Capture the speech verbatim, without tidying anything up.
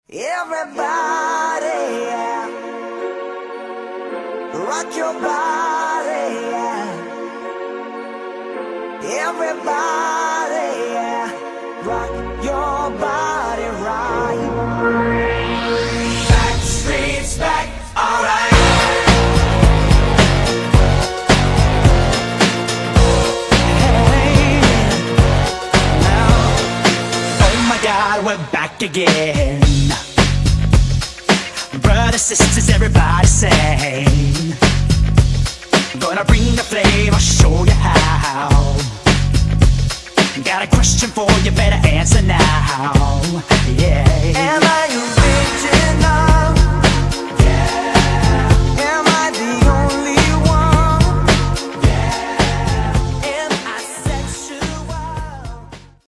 Everybody, yeah. Rock your body, yeah. Everybody, yeah. Rock your body right. Back streets back, alright. Hey, now, oh my God, we're back again. Brothers, sisters, everybody sing. Gonna bring the flame, I'll show you how. Got a question for you, better answer